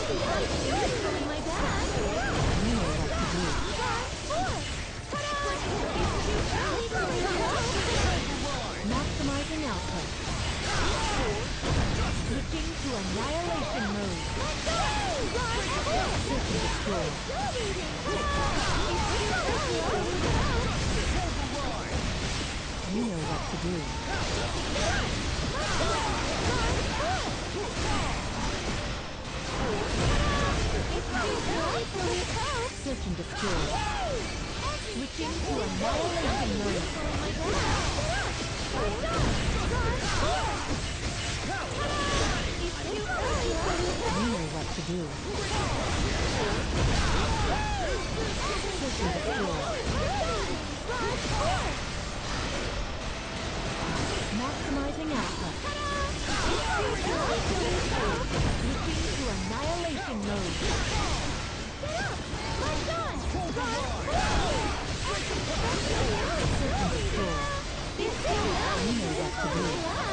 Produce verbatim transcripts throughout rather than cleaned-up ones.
my bag. You know what to do. Maximizing output. Switching to annihilation mode. Search and destroy. You know what to do. Search and destroy. Switching to annihilation mode. You know what to do. Search and destroy. Maximizing output. Switching to annihilation mode. Search and destroy. You know what to do.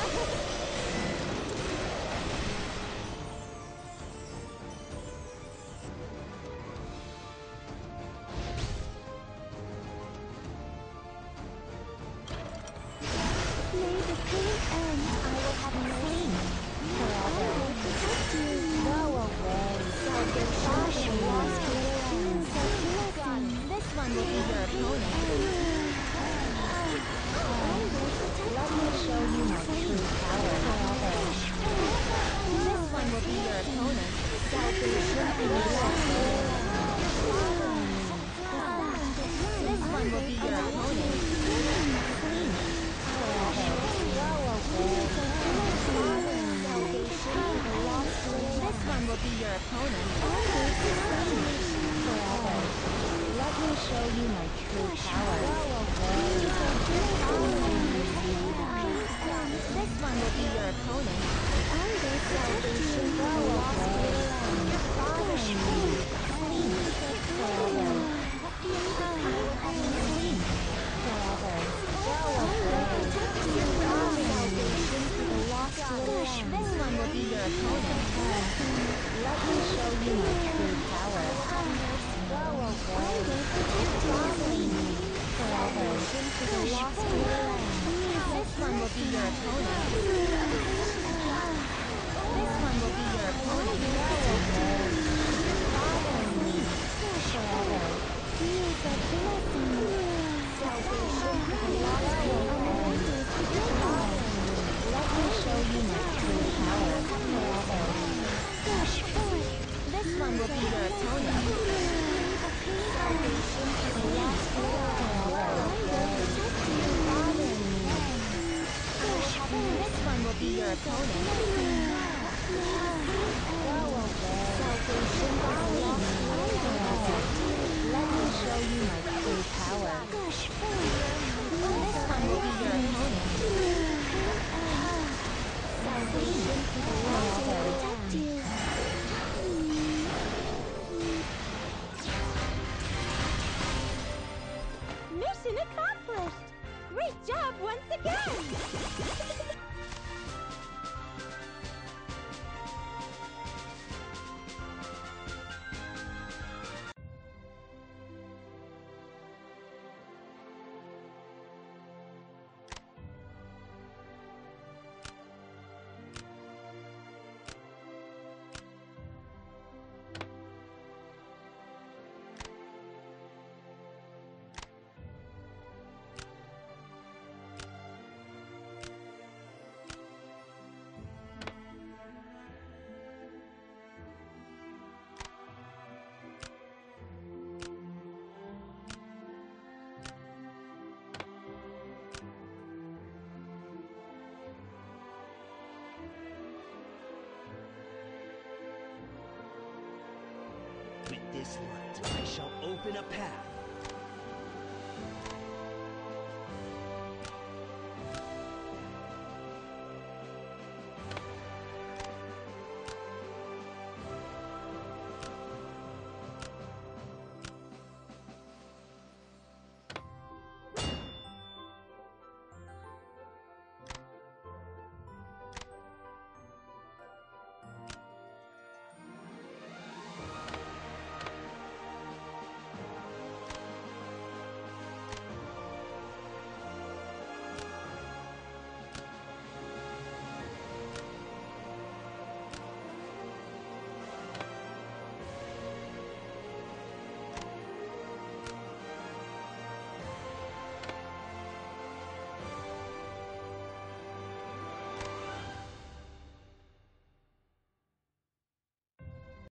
Mission accomplished! Great job once again! With this light, I shall open a path